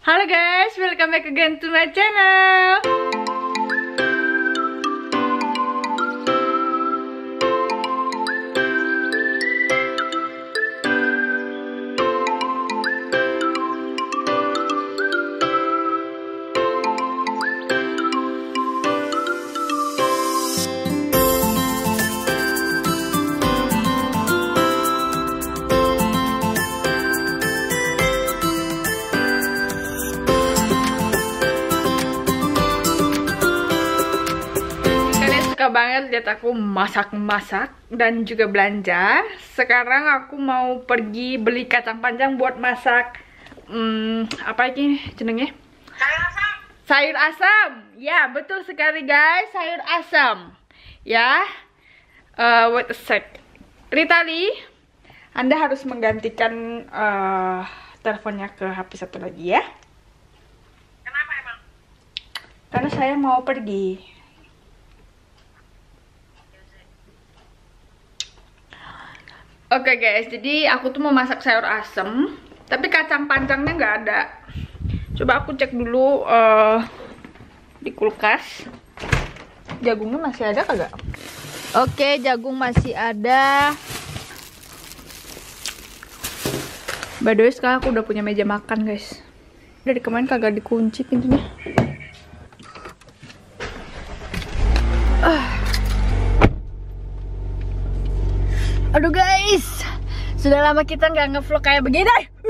Halo guys, welcome back again to my channel. Suka banget lihat aku masak-masak dan juga belanja. Sekarang aku mau pergi beli kacang panjang buat masak apa ini jenengnya? Sayur asam. Sayur asam. Ya, betul sekali guys, sayur asam. Ya. Wait a sec. Ritali, Anda harus menggantikan teleponnya ke HP satu lagi ya. Kenapa emang? Karena saya mau pergi. Oke guys, jadi aku tuh mau masak sayur asem, tapi kacang panjangnya nggak ada. Coba aku cek dulu di kulkas. Jagungnya masih ada kagak? Oke, jagung masih ada. By the way, sekarang aku udah punya meja makan guys. Dari kemarin kagak dikunci pintunya. Aduh guys, sudah lama kita nggak ngevlog kayak begini.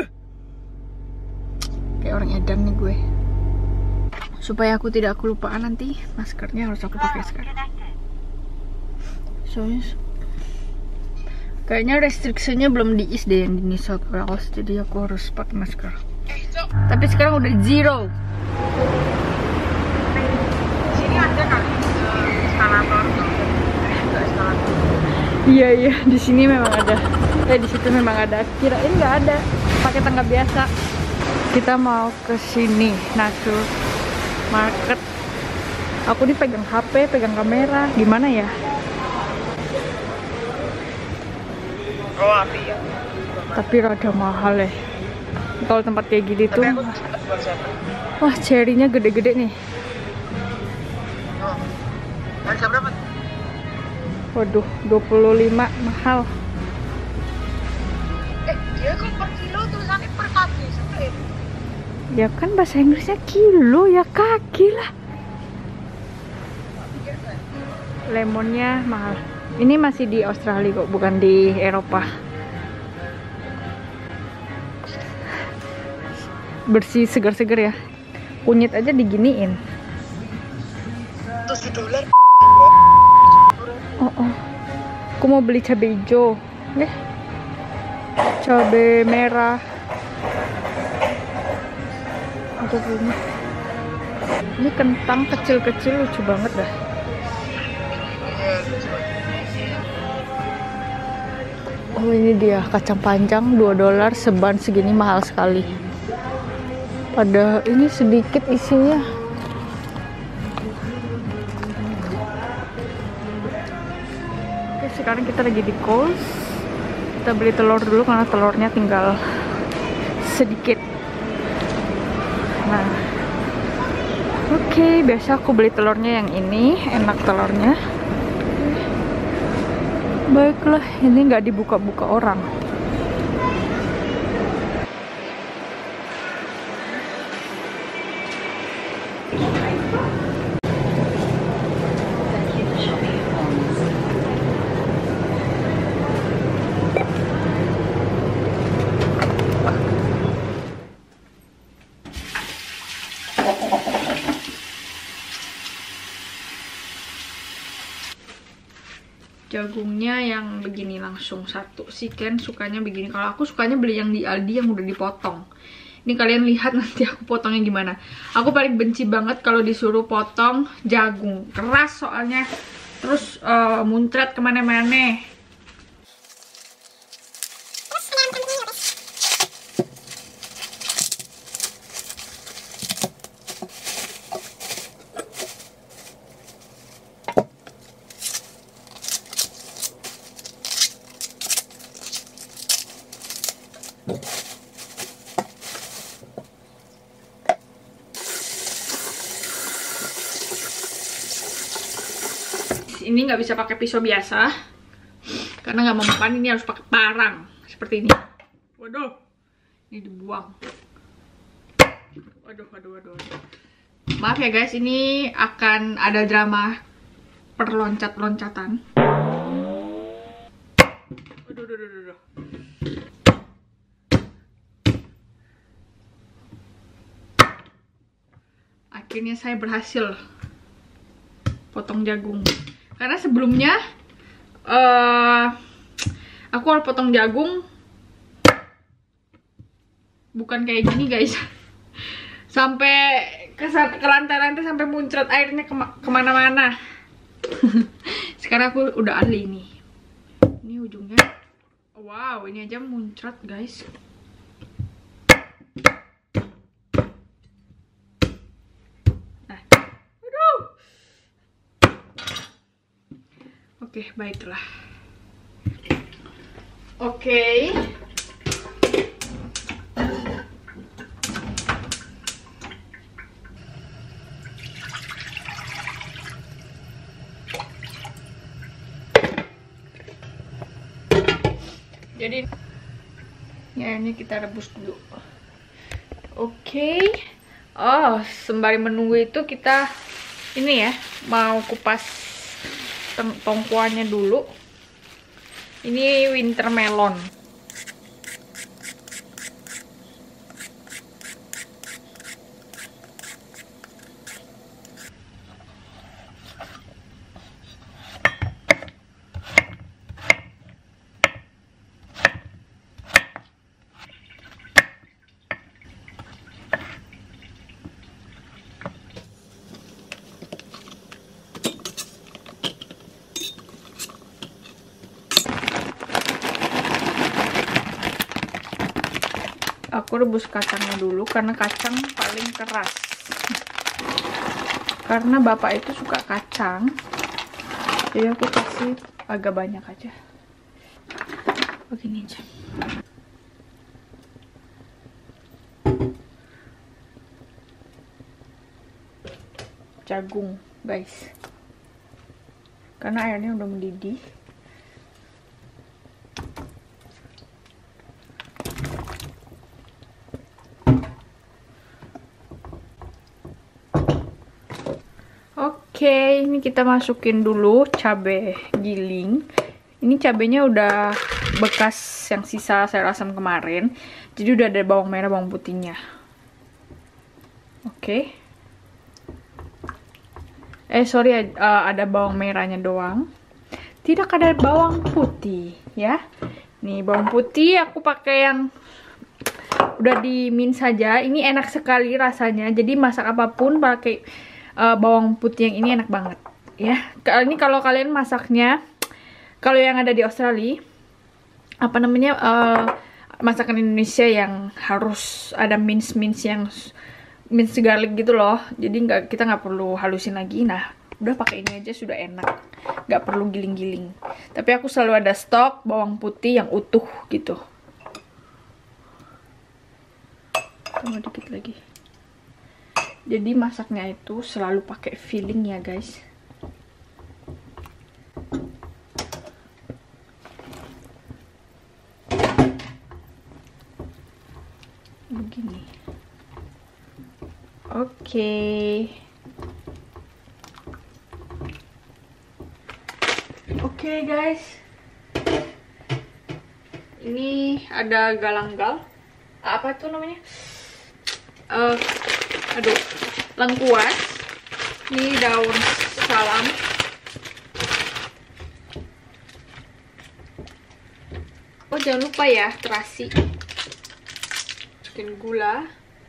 Kayak orang edan nih gue. Supaya aku tidak kelupaan nanti, maskernya harus aku pakai sekarang. Soalnya kayaknya restriksinya belum diis deh yang di New South Wales, jadi aku harus pakai masker. Tapi sekarang udah zero. Sini ada kali eskalator tuh. Eskalator. Iya, di sini memang ada. Di situ memang ada. Kirain nggak ada. Pakai tangga biasa. Kita mau ke sini, Nasur Market. Aku dipegang HP, pegang kamera. Gimana ya? Oh, api ya. Tapi rada mahal ya. Kalau tempat kayak gini tuh. Aku buat siapa? Wah, cherry-nya gede-gede nih. Oh. Harga berapa? Waduh, 25 mahal. Dia kan per kilo tulisannya per kaki sebenarnya. Ya kan bahasa Inggrisnya kilo, ya kaki lah. Lemonnya mahal. Ini masih di Australia kok, bukan di Eropa. Bersih, segar-segar ya. Kunyit aja diginiin. Terus $1. Oh. Aku mau beli cabai hijau. Cabai merah. Aku punya. Ini kentang kecil-kecil lucu banget dah. Oh, ini dia kacang panjang $2 seban segini, mahal sekali. Padahal ini sedikit isinya. Oke, sekarang kita lagi di Coles. Kita beli telur dulu karena telurnya tinggal sedikit. Nah, oke, biasa aku beli telurnya yang ini, enak telurnya. Baiklah, ini nggak dibuka-buka orang. Jagungnya yang begini langsung satu. Si Ken sukanya begini. Kalau aku sukanya beli yang di Aldi yang udah dipotong. Ini kalian lihat nanti aku potongnya gimana. Aku paling benci banget kalau disuruh potong jagung. Keras soalnya. Terus muncrat kemana-mana. Ini nggak bisa pakai pisau biasa karena nggak mempan. Ini harus pakai parang seperti ini. Waduh, ini dibuang. Waduh. Maaf ya guys, ini akan ada drama perloncat-loncatan. Waduh. Akhirnya saya berhasil potong jagung. Karena sebelumnya aku kalau potong jagung bukan kayak gini guys. Sampai ke lantai-lantai, sampai muncrat airnya kemana-mana. Sekarang aku udah ahli nih. Ini ujungnya. Wow, ini aja muncrat guys. Oke, baiklah. Oke. Jadi ya ini kita rebus dulu. Oke. Oh, sembari menunggu itu kita ini ya, mau kupas tongkuannya dulu. Ini winter melon. Aku rebus kacangnya dulu karena kacang paling keras. Karena bapak itu suka kacang, jadi aku kasih agak banyak aja. Begini aja. Jagung, guys. Karena airnya udah mendidih. Oke, ini kita masukin dulu cabai giling. Ini cabenya udah bekas yang sisa sayur asam kemarin. Jadi udah ada bawang merah, bawang putihnya. Oke. Sorry, ada bawang merahnya doang. Tidak ada bawang putih, ya. Nih, bawang putih aku pakai yang udah di-min saja. Ini enak sekali rasanya. Jadi masak apapun pakai bawang putih yang ini enak banget ya. Ini kalau kalian masaknya, kalau yang ada di Australia, apa namanya, masakan Indonesia yang harus ada mince yang mince garlic gitu loh. Jadi kita nggak perlu halusin lagi. Nah, udah pakai ini aja sudah enak, nggak perlu giling-giling. Tapi aku selalu ada stok bawang putih yang utuh gitu. Tambah dikit lagi. Jadi masaknya itu selalu pakai feeling ya guys. Begini. Oke. Oke guys. Ini ada galanggal. Apa tuh namanya? Aduh, lengkuas. Ini daun salam. Oh, jangan lupa ya, terasi. Masukin gula.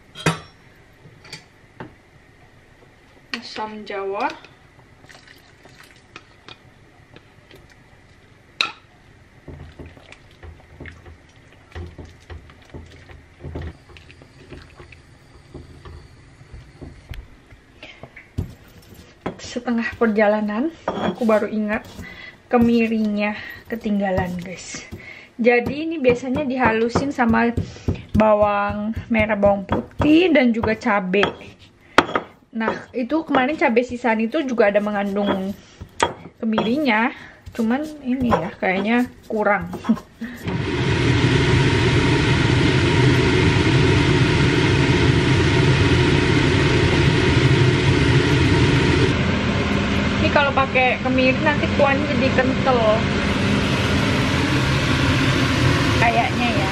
Asam jawa. Setengah perjalanan aku baru ingat kemirinya ketinggalan guys. Jadi ini biasanya dihalusin sama bawang merah, bawang putih dan juga cabai. Nah itu kemarin cabai sisaan itu juga ada mengandung kemirinya, cuman ini ya kayaknya kurang. Ini kalau pakai kemiri nanti kuahnya jadi kental kayaknya ya.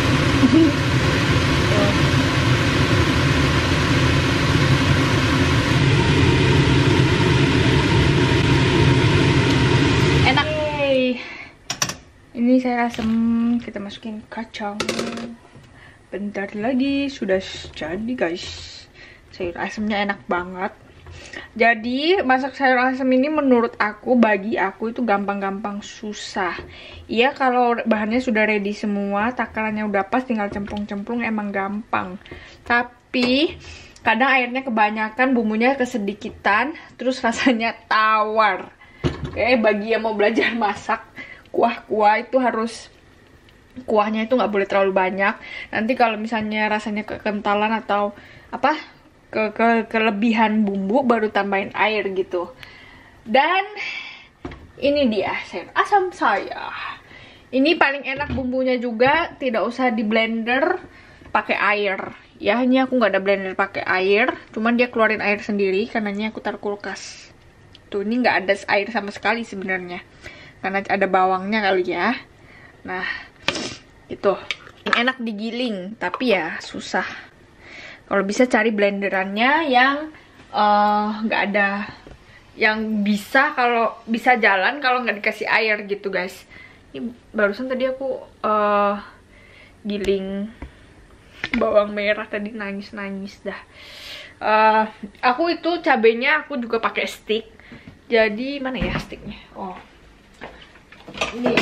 Tuh. Enak. Ini saya asam, kita masukin kacang. Bentar lagi sudah jadi guys. Sayur asamnya enak banget. Jadi masak sayur asam ini menurut aku, bagi aku itu gampang-gampang susah. Iya kalau bahannya sudah ready semua, takarannya udah pas, tinggal cemplung-cemplung, emang gampang. Tapi kadang airnya kebanyakan, bumbunya kesedikitan, terus rasanya tawar. Oke, bagi yang mau belajar masak kuah-kuah itu harus, kuahnya itu nggak boleh terlalu banyak. Nanti kalau misalnya rasanya kekentalan atau apa, kelebihan bumbu, baru tambahin air gitu. Dan ini dia sayur asam saya. Ini paling enak bumbunya juga, tidak usah di blender pakai air. Ya ini aku nggak ada blender pakai air, cuman dia keluarin air sendiri karena ini aku taruh kulkas. Tuh ini nggak ada air sama sekali sebenarnya, karena ada bawangnya kali ya. Nah itu enak digiling, tapi ya susah. Kalau bisa cari blenderannya yang nggak ada, yang bisa, kalau bisa jalan kalau nggak dikasih air gitu guys. Ini barusan tadi aku giling bawang merah, tadi nangis dah. Aku itu cabenya aku juga pakai stick. Jadi mana ya sticknya? Oh ini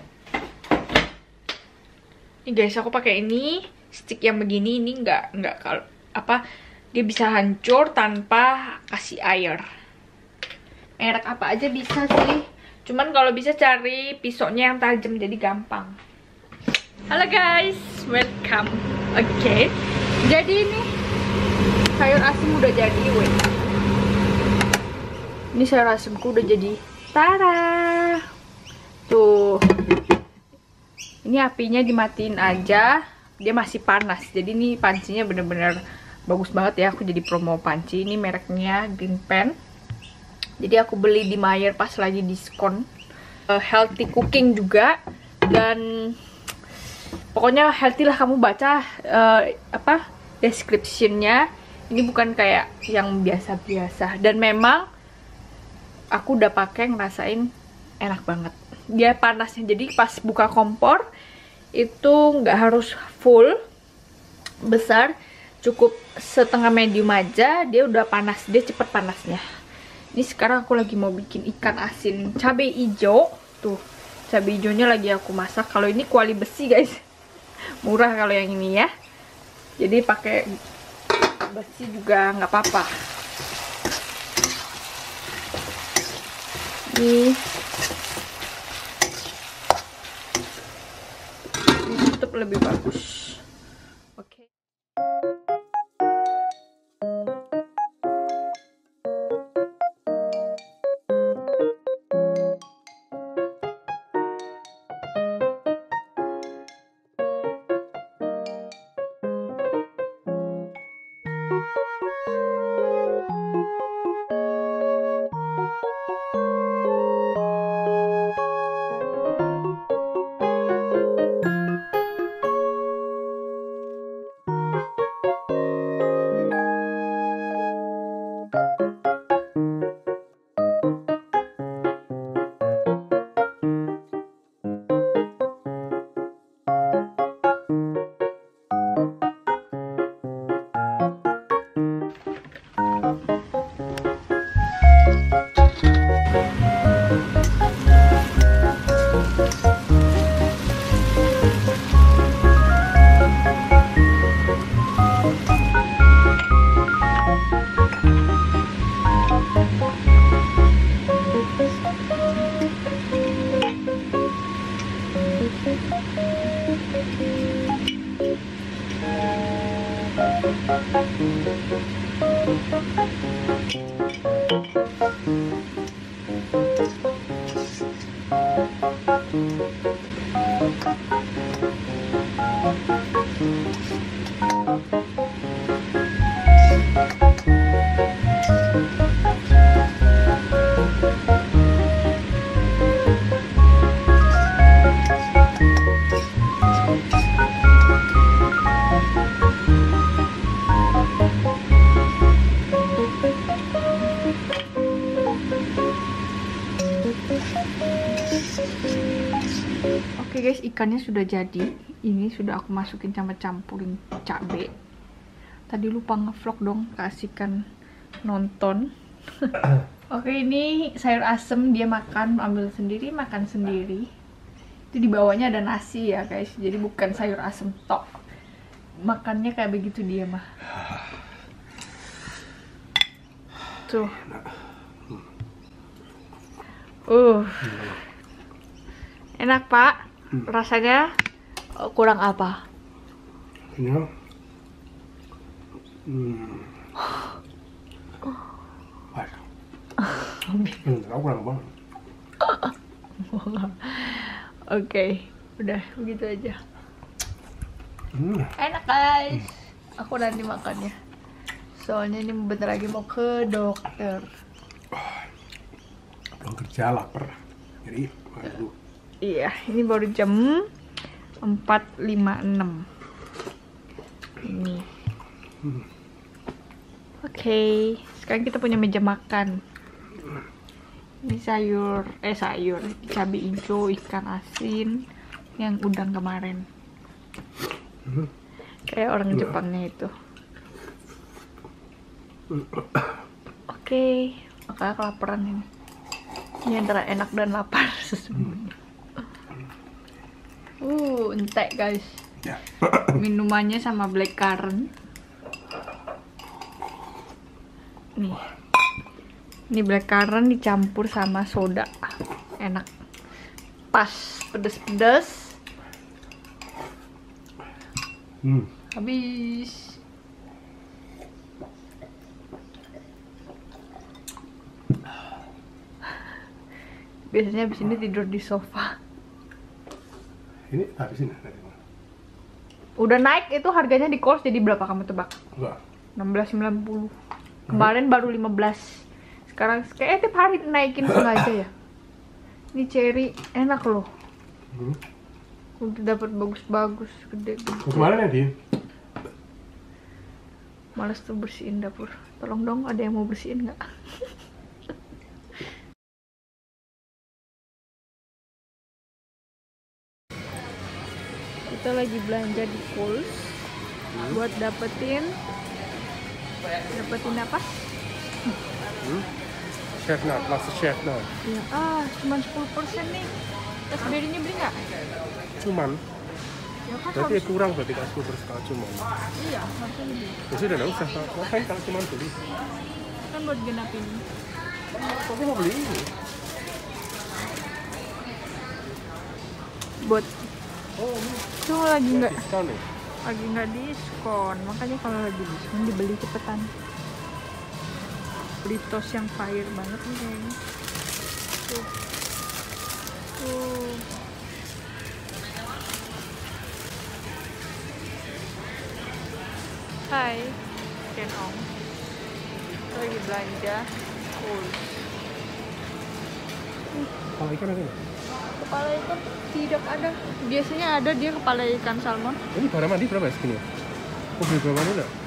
guys, aku pakai ini stick yang begini. Ini nggak kalau apa, dia bisa hancur tanpa kasih air. Merek apa aja bisa sih, cuman kalau bisa cari pisaunya yang tajam jadi gampang. Halo guys, welcome again. Jadi ini sayur asam udah jadi, wait. Ini sayur asamku udah jadi. Tara, tuh. Ini apinya dimatiin aja, dia masih panas. Jadi ini pancinya bener-bener bagus banget ya. Aku jadi promo panci. Ini mereknya Green Pan. Jadi aku beli di Mayer pas lagi diskon. Healthy cooking juga, dan pokoknya healthy lah. Kamu baca apa descriptionnya. Ini bukan kayak yang biasa-biasa. Dan memang aku udah pakai, ngerasain enak banget. Dia panasnya, jadi pas buka kompor itu nggak harus full besar, cukup setengah medium aja, dia udah panas, dia cepet panasnya. Ini sekarang aku lagi mau bikin ikan asin cabai hijau. Tuh cabai hijaunya lagi aku masak. Kalau ini kuali besi guys, murah kalau yang ini ya, jadi pakai besi juga nggak apa-apa. Ini ditutup lebih bagus. Oke. guys, ikannya sudah jadi. Ini sudah aku masukin sama campurin cabe. Tadi lupa ngevlog dong, kasihkan nonton. Oke, ini sayur asem dia makan, ambil sendiri, makan sendiri. Itu di bawahnya ada nasi ya guys, jadi bukan sayur asem tok. Makannya kayak begitu dia mah. Tuh. Enak Pak. Rasanya kurang apa? Ini aku kurang banget. Oke, udah begitu aja. Enak guys. Aku nanti makannya. Soalnya ini bentar lagi mau ke dokter. Belum kerja, lapar. Jadi, aduh. Iya, ini baru jam 4.56. Ini. Oke, sekarang kita punya meja makan. Ini sayur, cabai hijau, ikan asin, yang udang kemarin. Kayak orang Jepangnya itu. Oke, makanya kelaparan ini. Ini antara enak dan lapar sesungguhnya. Entek guys. Ya. Minumannya sama blackcurrant. Nih. Ini blackcurrant dicampur sama soda. Enak. Pas, pedes-pedes. Habis. Biasanya abis ini tidur di sofa. Ini habisin ya? Udah naik itu harganya di Kohl's jadi berapa kamu tebak? Enggak. 16.90. Kemarin baru 15. Sekarang kayak tiap hari naikin sengaja ya. Ini cherry enak loh. Udah dapat bagus-bagus, gede. Kemarin ya, Din? Males tuh bersihin dapur. Tolong dong, ada yang mau bersihin nggak? Kita lagi belanja di Kohl's buat dapetin apa? Chef nut, lots of chef nut. Ya, cuma 10% nih. Raspberry-nya beli nggak? Cuman, Ya kan berarti harus. kurang berarti kalau 10% cuman. Iya, harusnya lebih. Ya sudah, nggak usah. Ngapain kalau cuman beli? Kan buat genapin. Aku mau beli ini. Buat Oh, ini itu lagi nggak diskon nih. diskon, makanya kalau lagi diskon dibeli cepetan. Beli toast yang fire banget nih kayaknya. Tuh. Hai, Ken Ong. Kita lagi belanja Kohl's. Kalau ikan ada nggak? Kepala ikan tidak ada. Biasanya ada dia kepala ikan salmon. Ini barang mandi berapa ya segini? Oh, beli berapa mandi nggak?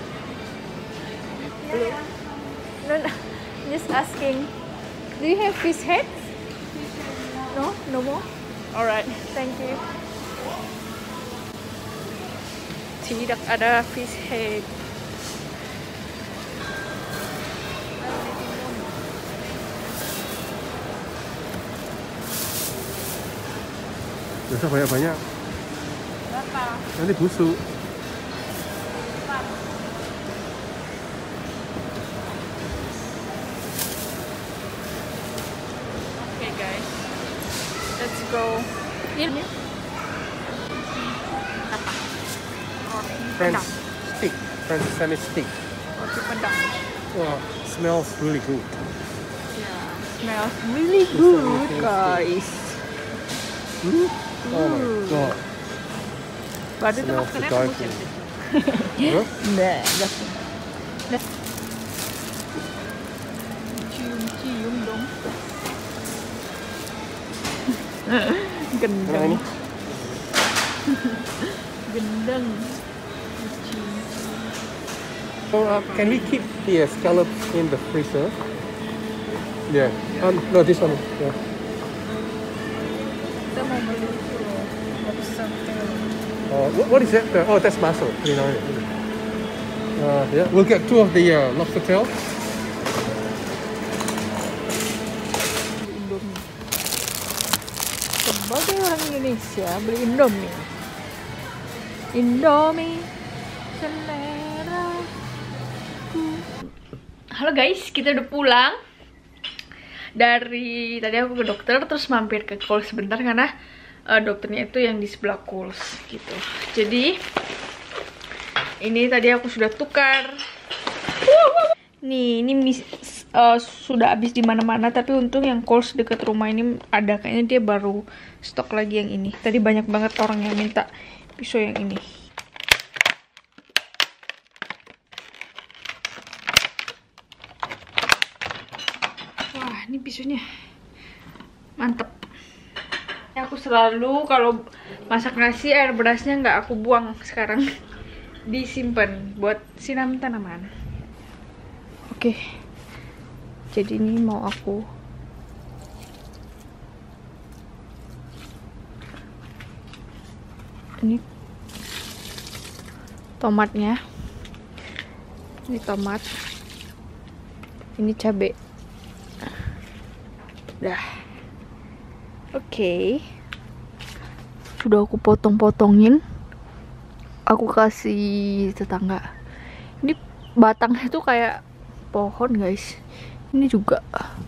No, just asking. Do you have fish head? No, no more. Alright, thank you. Tidak ada fish head. Biasa banyak-banyak. Berapa? Nanti busuk. Okay guys, let's go. Ini apa? Roti French pedang. stick. French sesame stick. Roti pedang. Wow, smells really good. Yeah, smells really good guys. Oh my god. Baru itu Smells makannya to die bagus ya. Huh? Nah, dah. Cium-cium dong. Nah, Gendeng. ini. Gendeng. So, can we keep the scallops in the freezer? Yeah. No, this one. Yeah. Kita mau beli itu loh. What is that? Oh, that's mussel. Yeah, we'll get 2 of the lobster tail. Indomie. Sebagai orang Indonesia beli Indomie. Indomie selera. Halo guys, kita udah pulang dari tadi aku ke dokter, terus mampir ke Kohl's sebentar karena dokternya itu yang di sebelah Kohl's gitu. Jadi ini tadi aku sudah tukar. Nih, ini sudah habis di mana-mana, tapi untung yang Kohl's deket rumah ini ada, kayaknya dia baru stok lagi yang ini. Tadi banyak banget orang yang minta pisau yang ini. Wah, ini pisaunya mantep. Aku selalu kalau masak nasi air berasnya nggak aku buang sekarang, disimpan buat siram tanaman. Oke, jadi ini mau aku ini tomatnya, ini tomat, ini cabai. Dah. Oke. Sudah aku potong-potongin. Aku kasih tetangga. Ini batangnya tuh kayak pohon, guys. Ini juga.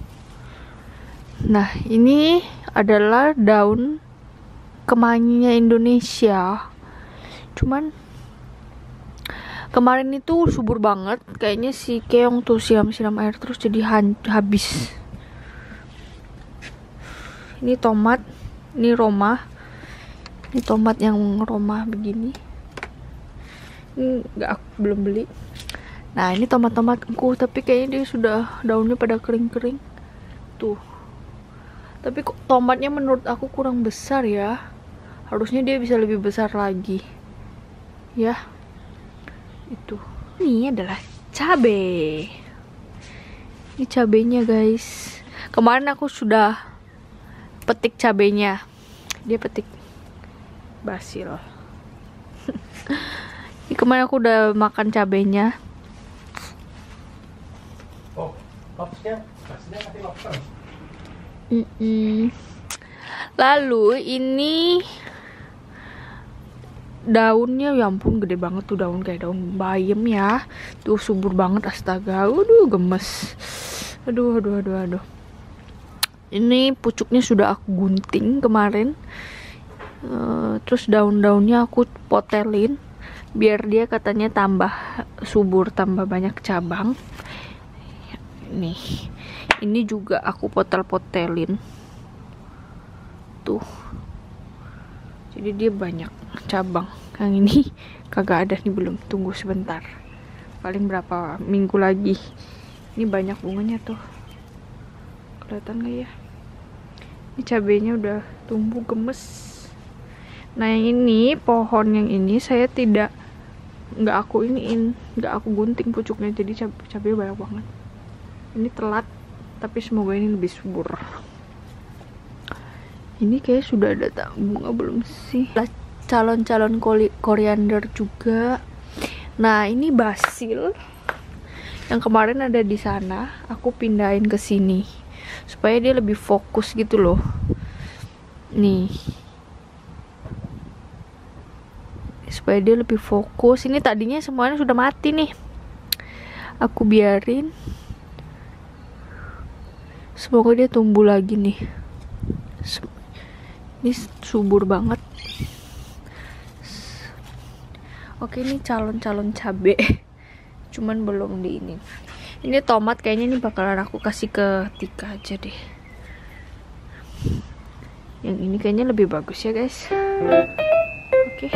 Nah, ini adalah daun kemanginya Indonesia. Cuman kemarin itu subur banget. Kayaknya si keong tuh siram-siram air terus jadi habis. Ini tomat, ini Roma. Ini tomat yang Roma begini. Ini belum beli. Nah, ini tomat-tomatku, tapi kayaknya dia sudah daunnya pada kering-kering. Tuh. Tapi kok tomatnya menurut aku kurang besar ya. Harusnya dia bisa lebih besar lagi. Ya. Itu. Ini adalah cabai. Ini cabainya, guys. Kemarin aku sudah petik cabenya, dia petik basil. Ini kemarin aku udah makan cabenya. Oh, lobsternya nanti lobster. Lalu ini daunnya, ya ampun gede banget tuh, daun kayak daun bayam ya. Tuh subur banget, astaga. Aduh, gemes. Aduh. Ini pucuknya sudah aku gunting kemarin. Terus daun-daunnya aku potelin biar dia katanya tambah subur, tambah banyak cabang. Nih, ini juga aku potel-potelin. Tuh. Jadi dia banyak cabang. Yang ini kagak ada nih, belum. Tunggu sebentar. Paling berapa minggu lagi. Ini banyak bunganya tuh. Kelihatan gak ya? Ini cabenya udah tumbuh gemes. Nah, yang ini, pohon yang ini saya nggak aku gunting pucuknya, jadi cabenya banyak banget. Ini telat, tapi semoga ini lebih subur. Ini kayak sudah ada bunga belum sih? Calon-calon koriander juga. Nah, ini basil yang kemarin ada di sana, aku pindahin ke sini supaya dia lebih fokus gitu loh. Nih, supaya dia lebih fokus. Ini tadinya semuanya sudah mati nih, aku biarin. Semoga dia tumbuh lagi nih. Ini subur banget. Oke, ini calon-calon cabe. Cuman belum di ini. Ini tomat kayaknya ini bakalan aku kasih ke Tika aja deh. Yang ini kayaknya lebih bagus ya, guys. Oke.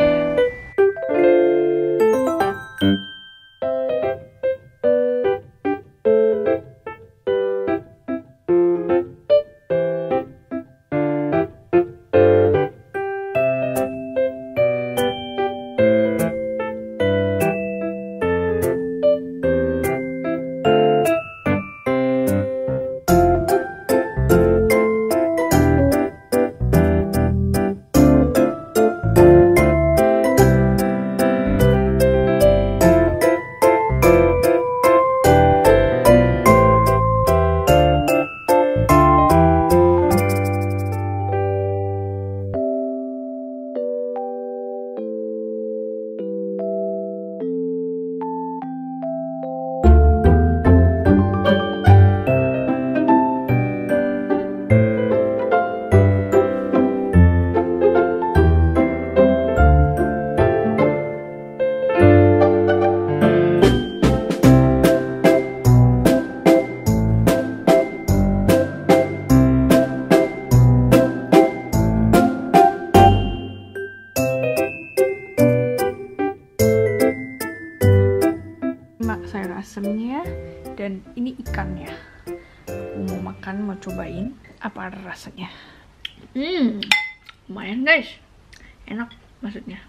asemnya, dan ini ikannya. Aku mau makan, mau cobain apa rasanya. Lumayan guys, enak maksudnya.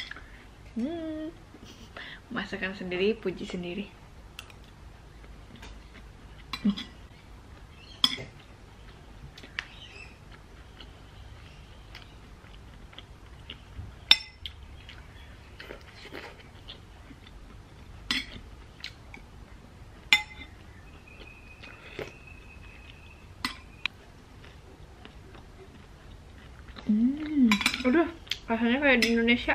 Masakan sendiri, puji sendiri. Udah, rasanya kayak di Indonesia.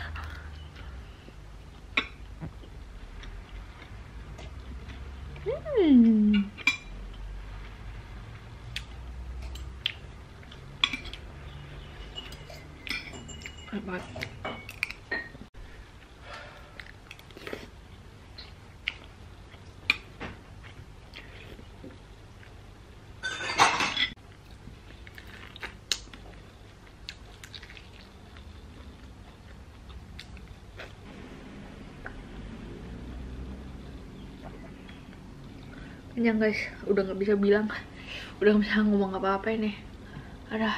Enak banget. Kenyang guys, udah nggak bisa bilang, udah nggak bisa ngomong apa-apa ini. Aduh.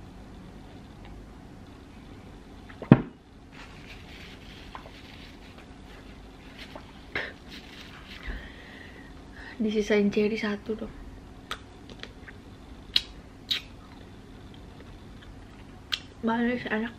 Disisain cherry satu dong. Manis, enak.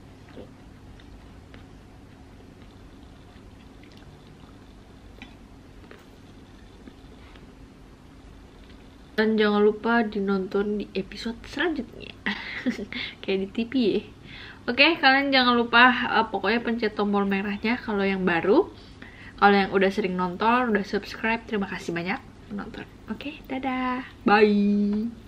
Dan jangan lupa dinonton di episode selanjutnya. Kayak di TV ya. Oke, kalian jangan lupa pokoknya pencet tombol merahnya kalau yang baru. Kalau yang udah sering nonton, udah subscribe, terima kasih banyak menonton. Oke, dadah. Bye.